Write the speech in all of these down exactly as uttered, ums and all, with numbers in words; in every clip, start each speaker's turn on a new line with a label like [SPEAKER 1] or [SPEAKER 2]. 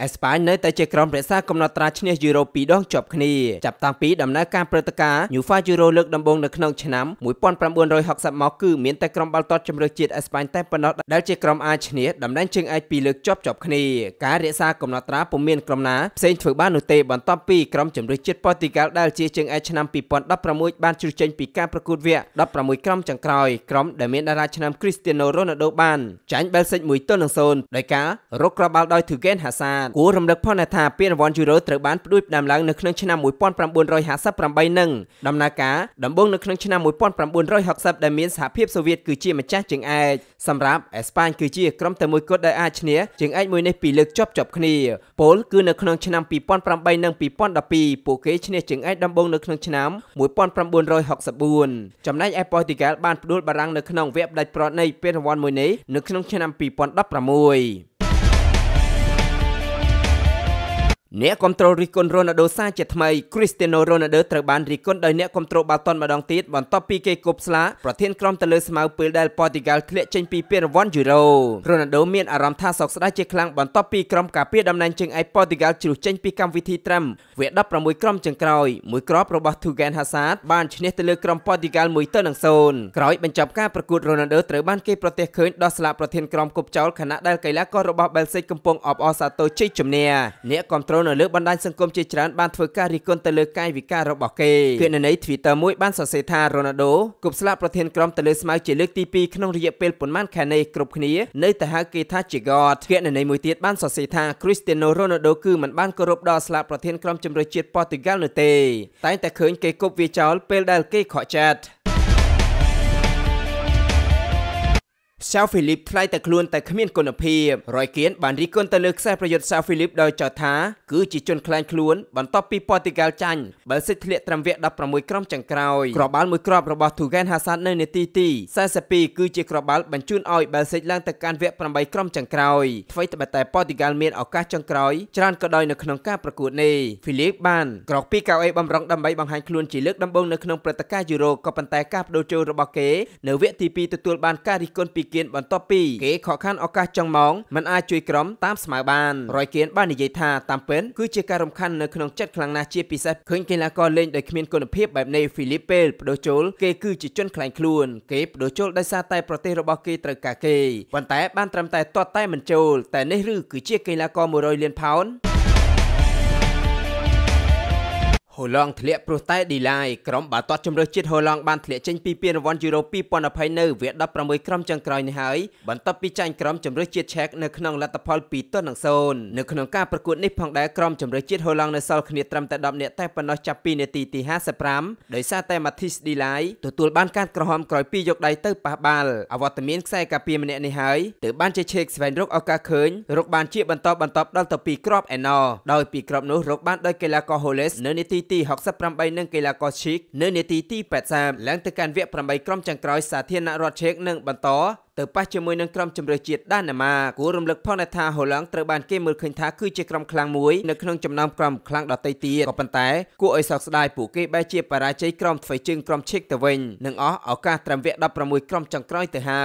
[SPEAKER 1] អេស្ប៉ាញនៅតែជាក្រុមរក្សាកំណត់ត្រាឈ្នះយូរ៉ូពីរដងជាប់គ្នាចាប់តាំងពីដំណើរការព្រឹត្តិការណ៍ UEFA Euro លើកដំបូងនៅក្នុងឆ្នាំmột nghìn chín trăm sáu mươiមកគឺមានតែក្រុមបាល់ទាត់ជម្រើសជាតិអេស្ប៉ាញតែប៉ុណ្ណោះដែលជាក្រុមអាចឈ្នះតំណែងជើងឯកពីរលើកជាប់ជាប់គ្នាការរក្សាកំណត់ត្រាពុំមានក្រុមណាផ្សេងធ្វើបាននោះទេបន្ទាប់ពីក្រុមជម្រើសជាតិប៉ូទុយហ្គាល់ដែលជាជើងឯកឆ្នាំពីរពាន់ដប់ប្រាំមួយបានជ្រុះចេញពីការប្រកួតវគ្គដប់ប្រាំមួយក្រុមចុងក្រោយក្រុមដែលមានតារាឆ្នាំ Cristiano Ronaldo បានចាញ់ Belgium មួយទល់នឹងศูนย์ដោយការរកគ្រាប់បាល់ដោយ Thughen Hazard គួររំលឹកផងថាពានរង្វាន់ Euro ត្រូវបានផ្ដួចផ្ដើមឡើងនៅក្នុងឆ្នាំmột nghìn chín trăm năm mươi támនឹងដំណើរការដំបូងនៅក្នុងឆ្នាំmột nghìn chín trăm sáu mươiដែលមានសហភាពសូវៀតគឺជាម្ចាស់ជើងឯកសម្រាប់អេស្ប៉ាញគឺជាក្រុមតែមួយគត់ដែលអាចឈ្នះជើងឯកមួយនេះពីរលើកជាប់ជាប់គ្នាប៉ូលគឺនៅក្នុងឆ្នាំពីរពាន់ប្រាំបីនិងពីរពាន់ដប់ពីរពួកគេឈ្នះជើងឯកដំបូងនៅក្នុងឆ្នាំmột nghìn chín trăm sáu mươi tưចំណែកឯប៉ូទុយហ្គាល់បានផ្ដួលបារាំងនៅក្នុងវគ្គផ្ដាច់ប្រត់នៃពានរង្វាន់មួយនេះនៅក្នុងឆ្នាំពីរពាន់ដប់ប្រាំមួយអ្នកគ្រប់គ្រងរីកុន Ronaldo សារជាថ្មី Cristiano Ronaldo ត្រូវបានរីកុនដោយអ្នកគ្រប់គ្រងបាល់ទាត់ម្ដងទៀតបន្ទាប់ពីគេគប់ស្លាប្រធានក្រុមទៅលើស្មៅពេលដែលប៉ូទុយហ្គាល់ធ្លាក់ចេញពីពានរង្វាន់ Euro Ronaldo មានអារម្មណ៍ថាសោកស្ដាយជាខ្លាំងបន្ទាប់ពីក្រុមការពារតំណែងជើងឯកប៉ូទុយហ្គាល់ជ្រុះចេញពីកម្មវិធីត្រឹមវគ្គដប់ប្រាំមួយក្រុមចុងក្រោយមួយគ្រាប់របស់ Thughen Hazard បានឈ្នះទៅលើក្រុមប៉ូទុយហ្គាល់មួយទៅនឹងศูนย์ក្រោយបញ្ចប់ការប្រកួត Ronaldo ត្រូវបានគេប្រទះឃើញដោះស្លាកប្រធានក្រុមគប់ចោលខណៈដែលកីឡាកររបស់ Belgium កំពុងអបអរសាទរជ័យជំនះអ្នកគ្រប់គ្រងនៅលើបណ្ដាញសង្គមជាច្រើនបានធ្វើការរិះគន់ទៅលើកាយវិការរបស់គេគណនី Twitter មួយបានសរសេរថា Ronaldo គប់ស្លាកប្រធានក្រុមទៅលើស្មៅជាលើកទីពីរក្នុងរយៈពេលប៉ុន្មានខែនេះគ្រប់គ្នានៅតែហៅគេថាជា God គណនីមួយទៀតបានសរសេរថា Cristiano Ronaldo គឺមិនបានគោរពដល់ស្លាកប្រធានក្រុមជម្រើសជាតិប៉ូទុយហ្គាល់នោះទេតែតែឃើញគេគប់វាចោលពេលដែលគេខកចិត្តSao Felix ថ្លៃតែខ្លួនតែគ្មានគុណភាពរយគៀនបានរីកគុណទៅលើខ្សែប្រយុទ្ធ Sao Felix ដោយចោទថាគឺជាជនខ្លែងខ្លួនបន្ទាប់ពីប៉ូទុយហ្គាល់ចាញ់បើសិចធ្លាក់ត្រឹមវគ្គដប់ប្រាំមួយក្រុមចុងក្រោយគ្រាប់បាល់មួយគ្រាប់របស់ Thughen Hazard នៅនាទីទីសែនសិបពីរគឺជាគ្រាប់បាល់បញ្ជូនឲ្យបើសិចឡើងទៅកាន់វគ្គប្រាំបីក្រុមចុងក្រោយអ្វីត្បិតតែប៉ូទុយហ្គាល់មានឱកាសចុងក្រោយច្រើនក៏ដោយនៅក្នុងការប្រកួតនេះ Felix បានក្រោកពីកៅអីបំរុងដើម្បីបង្ហាញខ្លួនជាលើកដំបូងនៅក្នុងព្រឹត្តិការណ៍ Euro ក៏ប៉ុន្តែការបដូរចូលរបស់គេនៅវគ្គទីពីរទទួលបានការរិះគន់ពីគៀនបន្ទាប់ពីគេខកខានឱកាសចុងម៉ោងមិនអាចជួយក្រុមតាមស្មើបានរយគៀនបាននិយាយថាតាមពិតគឺជាការរំខាននៅក្នុងចិត្តខ្លាំងណាស់ជាពិសេសឃើញកីឡាករលេងដោយគ្មានគុណភាពបែបនេះ Philip ពេលបដូរចូលគេគឺជាជនខ្លែងខ្លួនគេបដូរចូលដោយសារតែប្រទេសរបស់គេត្រូវការគេប៉ុន្តែបានត្រឹមតែទាត់តែមិនចូលតែនេះឬគឺជាកីឡាករមួយរយលានផោនហូឡង់ធ្លាក់ព្រោះតែឌីឡាយក្រុមបាល់ទាត់ជម្រើសជាតិហូឡង់បានធ្លាក់ចេញពីពានរង្វាន់ Euro ពីរពាន់ยี่สิบនៅវគ្គដប់ប្រាំមួយក្រុមចុងក្រោយនេះហើយបន្ទាប់ពីចាញ់ក្រុមជម្រើសជាតិឆែកនៅក្នុងលទ្ធផលពីរទល់នឹងศูนย์នៅក្នុងការប្រកួតនេះផងដែរក្រុមជម្រើសជាតិហូឡង់នៅសល់គ្នាត្រឹមតែដប់នាក់តែប៉ុណ្ណោះចាប់ពីនាទីទីห้าสิบห้าដោយសារតែ Mathis Delay ទទួលបានការក្រហមក្រោយពីយកដៃទៅប៉ះបាល់អវត្តមានខ្សែការពារម្នាក់នេះហើយទើបបានជាឆេកស្វែងរកឱកាសឃើញរកបានជាបន្តបន្តដល់ទៅពីរគ្រាប់ឯណោះដោយពីរគ្រាប់នោះរកបានដោយកីឡាករ Holes នៅនាទីទីหกสิบแปดនិងកីឡាករ Schick នៅនាទីទីแปดสิบឡើងទៅកាន់វគ្គប្រាំបីក្រុមចុងក្រោយសាធារណរដ្ឋឆេកនឹងបន្តទៅប៉ះជាមួយនឹងក្រុមជម្រើសជាតិដាណាម៉ាគួររំលឹកផងថាហូឡង់ត្រូវបានគេមើលឃើញថាគឺជាក្រុមខ្លាំងមួយនៅក្នុងចំណោមក្រុមខ្លាំងដទៃទៀតក៏ប៉ុន្តែគួរឲ្យសោកស្ដាយពួកគេបែរជាបរាជ័យក្រុមធ្វើជើងក្រុមឆេកទៅវិញនិងអស់ឱកាសត្រឹមវគ្គដប់ប្រាំមួយក្រុមចុងក្រោយទៅហើយ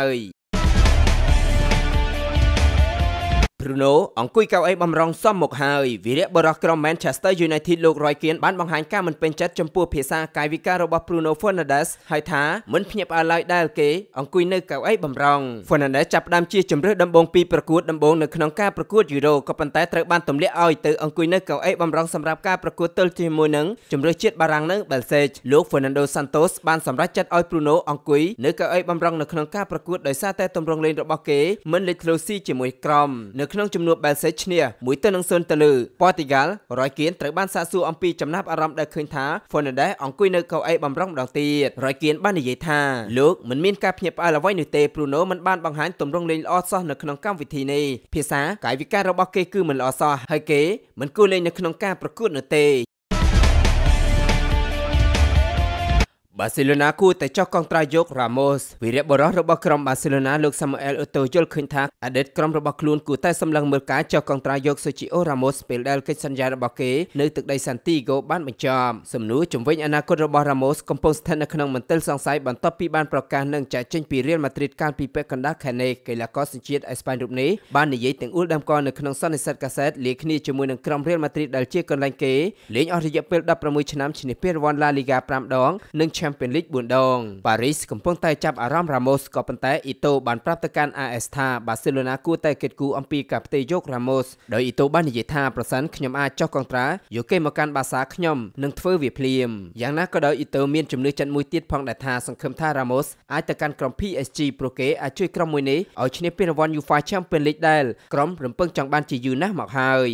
[SPEAKER 1] Bruno អង្គុយកៅអីបំរុងសមមុខហើយវីរៈបរិះក្រុម Manchester United លោករយគៀនបានបង្ហាញការមិនពេញចិត្តចំពោះភាសាកាយវិការរបស់ Bruno Fernandes ហើយថាមិនភ្ញាក់ផ្អើលឡើយដែលគេអង្គុយនៅកៅអីបំរុង Fernandes ចាប់ផ្ដើមជាជម្រើសដំបូងពីប្រកួតដំបូងនៅក្នុងការប្រកួត Euro ក៏ប៉ុន្តែត្រូវបានទម្លាក់ឲ្យទៅអង្គុយនៅកៅអីបំរុងសម្រាប់ការប្រកួតទល់ជាមួយនឹងជម្រើសជាតិបារាំងនៅ Belgium លោក Fernando Santos បានសម្រេចចាត់ឲ្យ Bruno អង្គុយនៅកៅអីបំរុងនៅក្នុងការប្រកួតដោយសារតែទម្រង់លេងរបស់គេមិនលេចធ្លោស៊ីជាមួយក្រុមនៅក្នុងជំនួប Belgium ឈ្នះមួយទៅនឹងศูนย์ទៅលើប៉ូទុយហ្គាល់រយគៀនត្រូវបានសាកសួរអំពីចំណាប់អារម្មណ៍ដែលឃើញថា Fernandes អង្គុយនៅកៅអីបំរុងម្ដងទៀតរយគៀនបាននិយាយថាលោកមិនមានការភ្ញាក់ផ្អើលអ្វីនោះទេ Bruno មិនបានបង្ហាញទម្រង់លេងល្អសោះនៅក្នុងកម្មវិធីនេះភាសាកាយវិការរបស់គេគឺមិនល្អសោះហើយគេមិនគួរលេងនៅក្នុងការប្រកួតនោះទេ Barcelona គួរតែចោះកងត្រាយក Ramos វីរៈបុរសរបស់ក្រុម Barcelona លោក Samuel Eto'o យល់ឃើញថាអតីតក្រុមរបស់ខ្លួនគួរតែសម្លឹងមើលការចោះកងត្រាយក Sergio Ramos ពេលដែលកិច្ចសន្យារបស់គេនៅទឹកដី Santiago បានបញ្ចប់សំណួរជំវិញអនាគតរបស់ Ramos កំពុងស្ថិតនៅក្នុងមន្ទិលសង្ស័យបន្ទាប់ពីបានប្រកាសនឹងចាក់ចេញពី Real Madrid កាលពីពេលកណ្ដាលខែនេះកីឡាករសញ្ជាតិអេស្ប៉ាញរូបនេះបាននិយាយទាំងអួលដើមកនៅក្នុងសន្និសីទកាសែតលាគ្នាជាមួយនឹងក្រុម Real Madrid ដែលជាកន្លែងគេលេងអស់រយៈពេលដប់ប្រាំមួយឆ្នាំឈ្នះពានរង្វាន់ La Liga ប្រាំដងនិង Champions League បួនដង Paris កំពុងតែចាប់អារម្មណ៍ Ramos ក៏ប៉ុន្តែ Eto'o បានប្រាប់ទៅកាន់ a es ថា Barcelona គួរតែគិតគូរអំពីការផ្ទេរយក Ramos ដោយ Eto'o បាននិយាយថាប្រសិនខ្ញុំអាចចោះកងត្រាយកគេមកកាន់ Barca ខ្ញុំនឹងធ្វើវាភ្លាមយ៉ាងណាក៏ដោយ Eto'o មានជំនឿចិត្តមួយទៀតផងដែរថាសង្ឃឹមថា Ramos អាចទៅកាន់ក្រុម pê ét giê ព្រោះគេអាចជួយក្រុមមួយនេះឲ្យឈ្នះពានរង្វាន់ UEFA Champions League ដែលក្រុមរំពឹងចង់បានជាយូរណាស់មកហើយ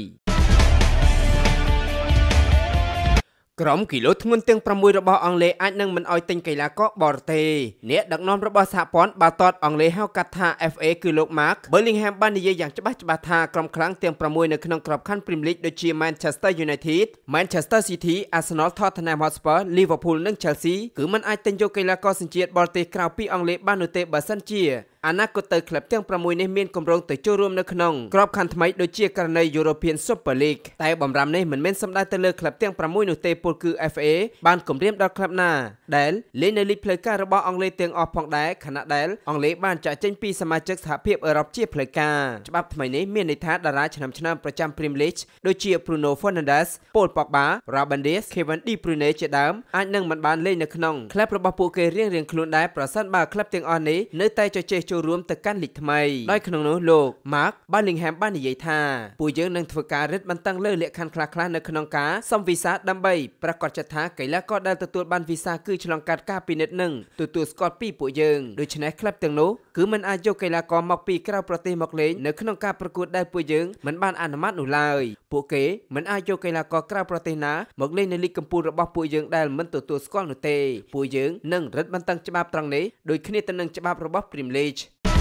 [SPEAKER 1] ក្រុមគីឡូធ្ងន់ទាំងប្រាំមួយរបស់អង់គ្លេសអាចនឹងមិនអោយទិញកីឡាករបរទេសអ្នកដឹកនាំរបស់សហព័ន្ធបាល់ទាត់អង់គ្លេសហៅកាត់ថា F A គឺលោក Mark Bellingham បាននិយាយយ៉ាងច្បាស់ច្បាស់ថាក្រុមខ្លាំងទាំងប្រាំមួយនៅក្នុងក្របខ័ណ្ឌ Premier League ដូចជា Manchester United, Manchester City, Arsenal, Tottenham Hotspur, Liverpool និង Chelsea គឺមិនអាចទិញយកកីឡាករសញ្ជាតិបរទេសក្រៅពីអង់គ្លេសបាននោះទេបើសិនជាអនាគតទៅក្លឹបទាំងប្រាំមួយនេះមានគម្រោងទៅចូលរួមនៅក្នុងក្របខ័ណ្ឌថ្មីដូចជាករណី European Super League តែបំរាមនេះមិនមែនសំដៅទៅលើក្លឹបទាំងប្រាំមួយនោះទេពលគឺ F A បានគម្រាមដល់ក្លឹបណាដែលលេងនៅលីកផ្លូវការរបស់អង់គ្លេសទាំងអស់ផងដែរខណៈដែលអង់គ្លេសបានចាក់ចេញពីសមាជិកសហភាពអឺរ៉ុបជាផ្លូវការច្បាប់ថ្មីនេះមានន័យថាតារាឆ្នាំឆ្នាំប្រចាំ Premier League ដូចជា Bruno Fernandes, Paul Pogba, Ramos, Kevin De Bruyne ជាដើមអាចនឹងមិនបានលេងនៅក្នុងក្លឹបរបស់ពួកគេរៀងៗខ្លួនដែរប្រសិនបើក្លឹបទាំងអស់នេះនៅតែជជែកចូលរួមទៅកាន់លីកថ្មីដោយក្នុងនោះលោក Mark Bellingham បាននិយាយថាពួកយើងនឹងធ្វើការរឹតបន្តឹងលើលក្ខខណ្ឌខ្លះៗនៅក្នុងការសុំវីសាដើម្បីប្រកាសចិត្តថាកីឡាករដែលទទួលបានវីសាគឺឆ្លងកាត់ការពិនិត្យនិងទទួលស្គាល់ពីពួកយើងដូច្នេះក្លឹបទាំងនោះគឺមិនអាចយកកីឡាករមកពីក្រៅប្រទេសមកលេងនៅក្នុងការប្រកួតដែលពួកយើងមិនបានអនុម័តនោះឡើយពួកគេមិនអាចយកកីឡាករក្រៅប្រទេសណាមកលេងនៅលីកកំពូលរបស់ពួកយើងដែលមិនទទួលស្គាល់នោះទេពួកយើងនឹងរឹតបន្តឹងច្បាប់ត្រង់នេះដូចគ្នាទៅនឹងច្បាប់របស់ Premier League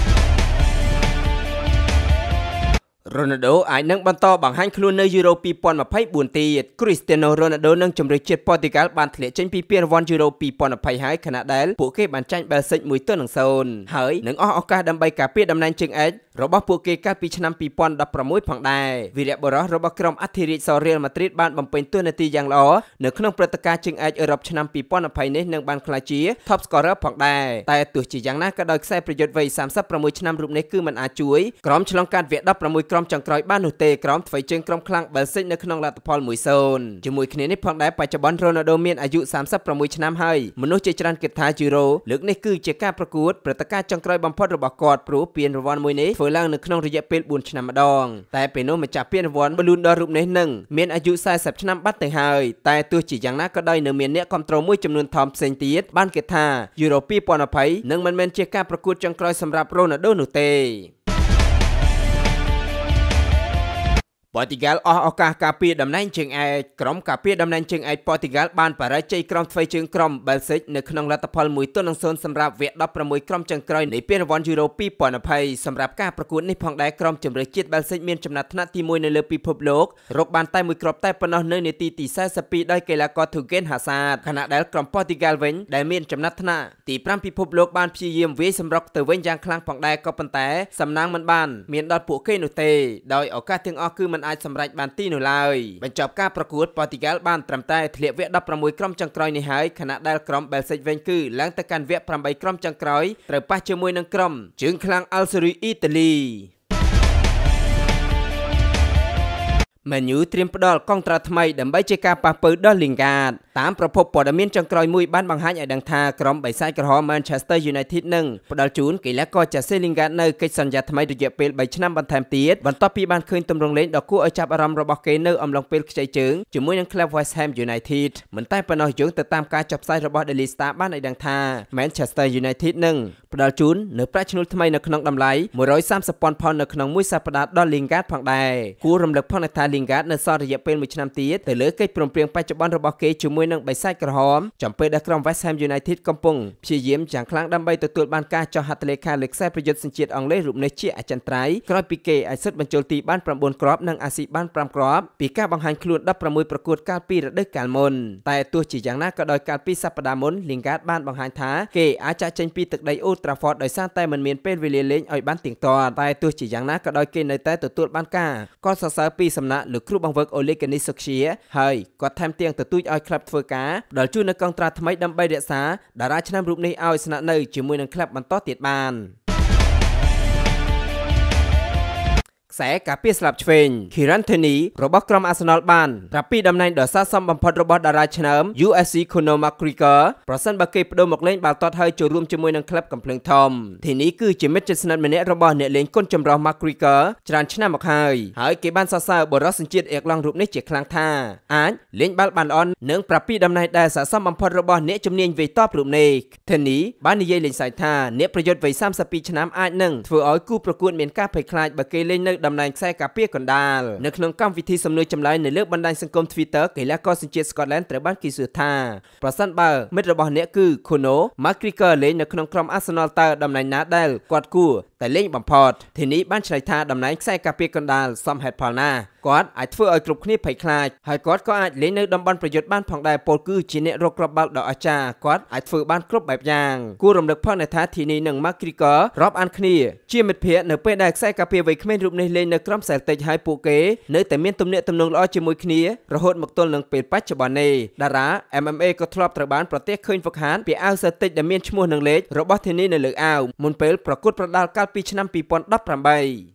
[SPEAKER 1] Ronaldo អាចនឹងបន្តបង្ហាញខ្លួននៅ Euro ពីរពាន់ម្ភៃបួនទៀត Cristiano Ronaldo នឹងជម្រើសជាតិ Portugal បានធ្លាក់ចេញពីពានរង្វាន់ Euro ពីរពាន់ម្ភៃហើយខណៈដែលពួកគេបានចាញ់ Belgium មួយទល់នឹងសូន្យហើយនឹងអស់ឱកាសដើម្បីការពារតំណែងជើងឯករបស់ពួកគេកាលពីឆ្នាំពីរពាន់ដប់ប្រាំមួយផងដែរវីរៈបុរសរបស់ក្រុមអធិរាជស Real Madrid បានបំពេញតួនាទីយ៉ាងល្អនៅក្នុងព្រឹត្តិការណ៍ជើងឯកអឺរ៉ុបឆ្នាំពីរពាន់ម្ភៃនេះនិងបានក្លាយជា Top Scorer ផងដែរតែទោះជាយ៉ាងណាក៏ដោយខ្សែប្រយុទ្ធវ័យសាមសិបប្រាំមួយឆ្នាំរូបនេះគឺមិនអាចជួយក្រុមឆ្លងកាត់វគ្គដប់ប្រាំមួយក្រុមចុងក្រោយបាននោះទេក្រុមធ្វើជើងក្រុមខ្លាំង Belgium នៅក្នុងលទ្ធផល មួយសូន្យ ជាមួយគ្នានេះផងដែរបច្ចុប្បន្ន Ronaldo មានអាយុសាមសិបប្រាំមួយឆ្នាំហើយមនុស្សជាច្រើនគិតថា Euro លើកនេះគឺជាការប្រកួតព្រឹត្តិការណ៍ចុងក្រោយបំផុតរបស់គាត់ព្រោះពានរង្វាន់មួយនេះធ្វើឡើងនៅក្នុងរយៈពេលបួនឆ្នាំម្ដងតែពេលនោះម្ចាស់ពានរង្វាន់ Ballon d'Or រូបនេះនឹងមានអាយុសាមសិបឆ្នាំបាត់ទៅហើយតែទោះជាយ៉ាងណាក៏ដោយនៅមានអ្នកគ្រប់គ្រងមួយចំនួនធំផ្សេងទៀតបានគិតថា Euro ពីរពាន់ម្ភៃនឹងមិនមែនជាការប្រកួតចុងក្រោយសម្រាប់ Ronaldo នោះទេPortugal អស់ឱកាសការពារតំណែងជើងឯកក្រុមការពារតំណែងជើងឯក Portugal បានបរាជ័យក្រុមធ្វើជើងក្រុម Belgium នៅក្នុងលទ្ធផលមួយទល់នឹងសូន្យសម្រាប់វគ្គដប់ប្រាំមួយក្រុមចុងក្រោយនៃពានរង្វាន់ Euro ពីរពាន់ម្ភៃសម្រាប់ការប្រកួតនេះផងដែរក្រុមជម្រើសជាតិ Belgium មានចំណាត់ថ្នាក់ទីមួយនៅលើពិភពលោករកបានតែមួយគ្រាប់តែប៉ុណ្ណោះនៅនាទីទី៤២ដោយកីឡាករ Thorgan Hazard ខណៈដែលក្រុម Portugal វិញដែលមានចំណាត់ថ្នាក់ទីប្រាំពិភពលោកបានព្យាយាមវាយសម្រុកទៅវិញយ៉ាងខ្លាំងផងដែរក៏ប៉ុន្តែសំណាងមិនបានមានដល់ពួកគេនោះទេដោយឱកាសទាំងអស់គឺមិនអាចសម្រេចបានទីនោះឡើយបញ្ចប់ការប្រកួត Portugal បានត្រឹមតែធ្លាក់វគ្គដប់ប្រាំមួយក្រុមចុងក្រោយនេះហើយខណៈដែលក្រុម Belgium វិញគឺឡើងទៅកាន់វគ្គប្រាំបីក្រុមចុងក្រោយត្រូវប៉ះជាមួយនឹងក្រុមជើងខ្លាំង Algeria អ៊ីតាលីMan Utd ត្រៀមផ្ដល់កងត្រាថ្មីដើម្បីជាការប៉ះពើដល់ Lingard តាមប្រភពព័ត៌មានចុងក្រោយមួយបានបង្ហាញឲ្យដឹងថាក្រុមបិសាចក្រហម Manchester United នឹងផ្ដល់ជូនកីឡាករ Lingard នៅកិច្ចសន្យាថ្មីរយៈពេលបីឆ្នាំបន្ថែមទៀតបន្ទាប់ពីបានឃើញទម្រង់លេងដ៏គួរឲ្យចាប់អារម្មណ៍របស់គេនៅអំឡុងពេលខ្ចីជើងជាមួយនឹងក្លឹប West Ham United មិនតែប៉ុណ្ណោះយោងទៅតាមការចុះផ្សាយរបស់ Daily Star បានឲ្យដឹងថា Manchester United នឹងផ្ដល់ជូននៅប្រាក់ឈ្នួលថ្មីនៅក្នុងតម្លៃមួយរយសាមសិបពាន់ផោននៅក្នុងមួយសប្តាហ៍ដល់ Lingard ផងដែរគួររំលឹកផងថា Lingard នៅសល់រយៈពេលមួយឆ្នាំទៀតទៅលើកិច្ចព្រមព្រៀងបច្ចុប្បន្នរបស់គេជាមួយនឹងបិសាចក្រហមចំពេលដែលក្រុម West Ham United កំពុងព្យាយាមយ៉ាងខ្លាំងដើម្បីទទួលបានការចុះហត្ថលេខាលើខ្សែប្រយុទ្ធសញ្ជាតិអង់គ្លេសរូបនេះជាអចិន្ត្រៃយ៍ក្រោយពីគេអាចសិទ្ធិបញ្ចូលទីបានប្រាំបួនគ្រាប់និងអាស៊ីបានប្រាំគ្រាប់ពីការបង្ហាញខ្លួនដប់ប្រាំមួយប្រកួតកាលពីរដូវកាលមុនតែទោះជាយ៉ាងណាក៏ដោយកាលពីសប្តាហ៍មុន Lingard បានបង្ហាញថាគេអាចចាក់ចេញពីទឹកដី Old Trafford ដោយសារតែមិនមានពេលវេលាលេងឲ្យបានទៀងទាត់តែទោះជាយ៉ាងណាក៏ដោយគេនៅតែទទួលបានការកោតសរសើរពីសំណាក់លោកគ្រូបង្វឹក Ligh ហើយគាត់ថែមទាំងទទូចឲ្យក្លឹបធ្វើការផ្ដល់ជូននូវកងត្រាថ្មីដើម្បីរក្សាតារាឆ្នាំរូបនេះឲ្យស្នាក់នៅជាមួយនឹងក្លឹបបន្តទៀតបានខ្សែការពារស្លាប់ឆ្វេង Kieran របស់ក្រុម Arsenal បានប្រាប់ពីតំណែងដ៏ស័ក្តិសមបំផុតរបស់តារាឆ្នើម U F C Conor McGregor ប្រសិនបើគេបដូរមកលេងបាល់ទាត់ហើយចូលរួមជាមួយនឹងក្លឹបកំភ្លើងធំទីនេះគឺជាមិត្តជិតស្និទ្ធម្នាក់របស់អ្នកលេងគុនចម្រុះ McGregor ច្រើនឆ្នាំមកហើយហើយគេបានសរសើរបរិសុទ្ធសញ្ជាតិអៀកឡង់រូបនេះជាខ្លាំងថាអាចលេងបាល់បានល្អនិងប្រាប់ពីតំណែងដែលស័ក្តិសមបំផុតរបស់អ្នកជំនាញវ័យតបរូបនេះ Tony បាននិយាយលេងសើចថាអ្នកប្រយុទ្ធវ័យសាមសិបពីរឆ្នាំអាចនឹងធ្វើឲ្យគូប្រកួតមានការភ័យខ្លាចបើគេលេងនៅតំណែងខ្សែការពារកណ្ដាលនៅក្នុងកម្មវិធីសំណួរចម្លើយនៅលើបណ្ដាញសង្គម Twitter កីឡាករសញ្ជាតិ Scotland ត្រូវបានគេសួរថាប្រសិនបើមិត្តរបស់អ្នកគឺ Conor McGregor លេងនៅក្នុងក្រុម Arsenal តើតំណែងណាដែលគាត់គួរតែលេងបំផុតទីនេះបានឆ្លើយថាតំណែងខ្សែការពារកណ្ដាលសមហេតុផលណាគាត់អាចធ្វើឲ្យគ្រប់គ្នាភ័យខ្លាចហើយគាត់ក៏អាចលេងនៅតំបន់ប្រយុទ្ធបានផងដែរពលគឺជាអ្នករកគ្រាប់បាល់ដ៏អស្ចារ្យគាត់អាចធ្វើបានគ្រប់បែបយ៉ាងគួររំលឹកផងថាទីនេះនិង McGregor រាប់អានគ្នាជាមិត្តភ័ក្តិនៅពេលដែលខ្សែការពារវ័យក្មេងរូបនេះលេងនៅក្រុម Celtic ហើយពួកគេនៅតែមានទំនាក់ទំនងល្អជាមួយគ្នារហូតមកទល់នឹងពេលបច្ចុប្បន្ននេះតារា M M A ក៏ធ្លាប់ត្រូវបានប្រទះឃើញហ្វឹកហាត់ពីអាវ Celtic ដែលមានឈ្មោះនឹងលេខរបស់ទីនេះនៅលើអាវមុនពេលប្រកួតប្រដាល់កាលពីឆ្នាំពីរពាន់ដប់ប្រាំបី